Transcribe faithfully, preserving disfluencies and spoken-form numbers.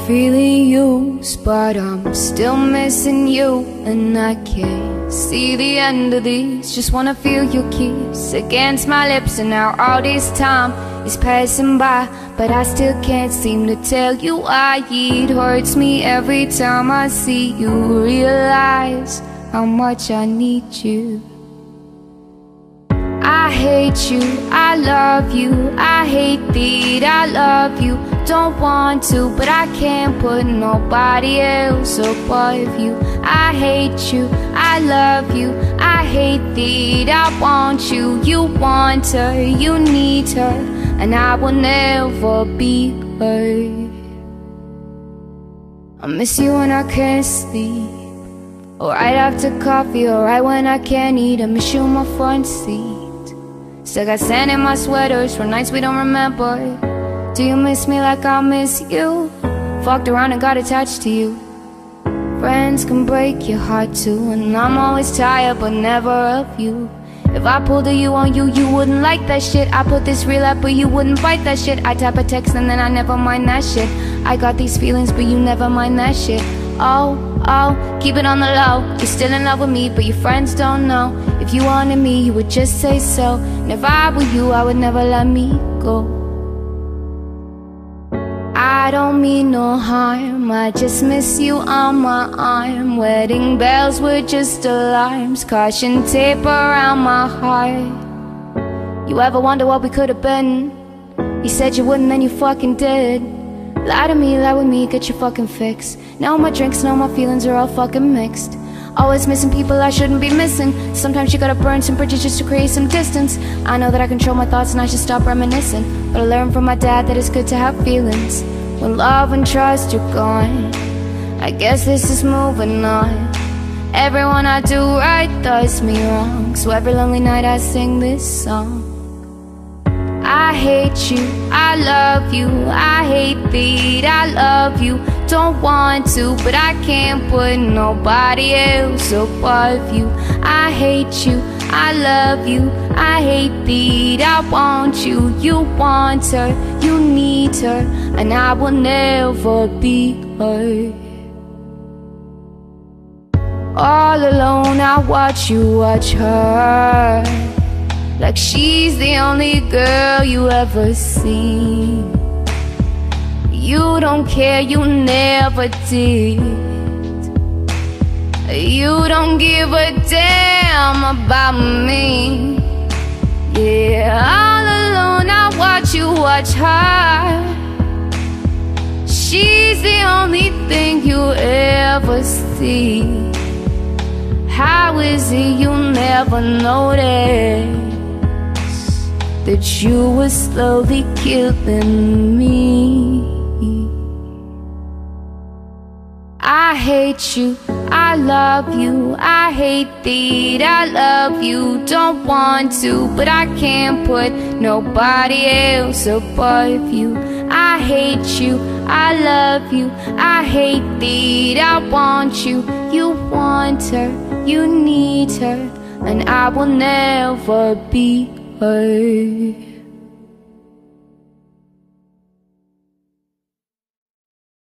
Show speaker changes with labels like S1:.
S1: feeling used, but I'm still missing you. And I can't see the end of this. Just wanna feel your kiss against my lips. And now all this time is passing by, but I still can't seem to tell you why. It hurts me every time I see you, realize how much I need you. I hate you, I love you, I hate that I love you. Don't want to, but I can't put nobody else above you. I hate you, I love you, I hate that I want you. You want her, you need her, and I will never be her. I miss you when I can't sleep, or right after coffee, or right when I can't eat. I miss you in my front seat. Still got sand in my sweaters for nights we don't remember. Do you miss me like I miss you? Fucked around and got attached to you. Friends can break your heart too, and I'm always tired but never of you. If I pulled a you on you, you wouldn't like that shit. I put this real up but you wouldn't bite that shit. I type a text and then I never mind that shit. I got these feelings but you never mind that shit. Oh, oh, keep it on the low. You're still in love with me but your friends don't know. If you wanted me, you would just say so. And if I were you, I would never let me go. I don't mean no harm, I just miss you on my arm. Wedding bells were just alarms, caution tape around my heart. You ever wonder what we could have been? You said you wouldn't, then you fucking did. Lie to me, lie with me, get your fucking fix. Now my drinks, now my feelings are all fucking mixed. Always missing people I shouldn't be missing. Sometimes you gotta burn some bridges just to create some distance. I know that I control my thoughts and I should stop reminiscing, but I learned from my dad that it's good to have feelings. When love and trust are gone, I guess this is moving on. Everyone I do right does me wrong, so every lonely night I sing this song. I hate you, I love you, I hate that I love you. Don't want to, but I can't put nobody else above you. I hate you, I love you, I hate that I want you. You want her, you need her, and I will never be her. All alone I watch you watch her, like she's the only girl you ever seen. You don't care, you never did. You don't give a damn about me. Yeah, all alone I watch you watch her. She's the only thing you ever see. How is it you never notice that you were slowly killing me? I hate you, I love you, I hate that I love you. Don't want to, but I can't put nobody else above you. I hate you, I love you, I hate that I want you. You want her, you need her, and I will never be her.